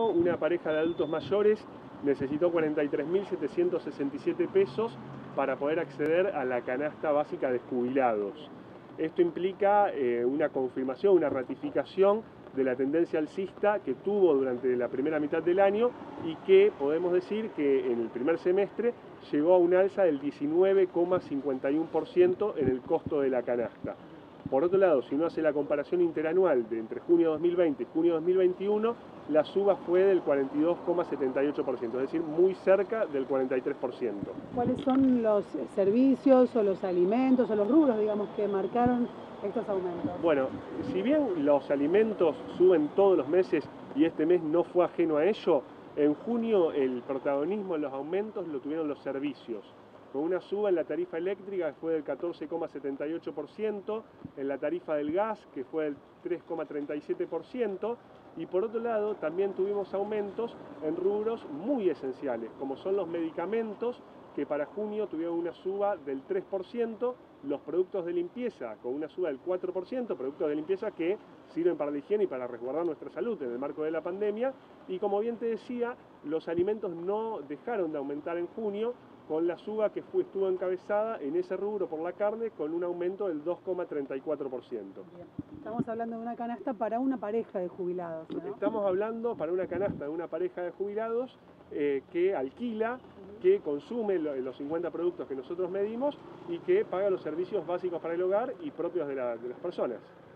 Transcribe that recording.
una pareja de adultos mayores necesitó 43.767 pesos para poder acceder a la canasta básica de jubilados. Esto implica una confirmación, una ratificación de la tendencia alcista que tuvo durante la primera mitad del año y que podemos decir que en el primer semestre llegó a un alza del 19,51% en el costo de la canasta. Por otro lado, si uno hace la comparación interanual de entre junio 2020 y junio 2021, la suba fue del 42,78%, es decir, muy cerca del 43%. ¿Cuáles son los servicios o los alimentos o los rubros, digamos, que marcaron estos aumentos? Bueno, si bien los alimentos suben todos los meses y este mes no fue ajeno a ello, en junio el protagonismo en los aumentos lo tuvieron los servicios, con una suba en la tarifa eléctrica que fue del 14,78%, en la tarifa del gas que fue del 3,37%, y por otro lado también tuvimos aumentos en rubros muy esenciales, como son los medicamentos, que para junio tuvieron una suba del 3%, los productos de limpieza con una suba del 4%, productos de limpieza que sirven para la higiene y para resguardar nuestra salud en el marco de la pandemia, y como bien te decía, los alimentos no dejaron de aumentar en junio, con la suba que estuvo encabezada en ese rubro por la carne con un aumento del 2,34%. Estamos hablando de una canasta para una pareja de jubilados, ¿no? Estamos hablando para una canasta de una pareja de jubilados que alquila, que consume los 50 productos que nosotros medimos y que paga los servicios básicos para el hogar y propios de las personas.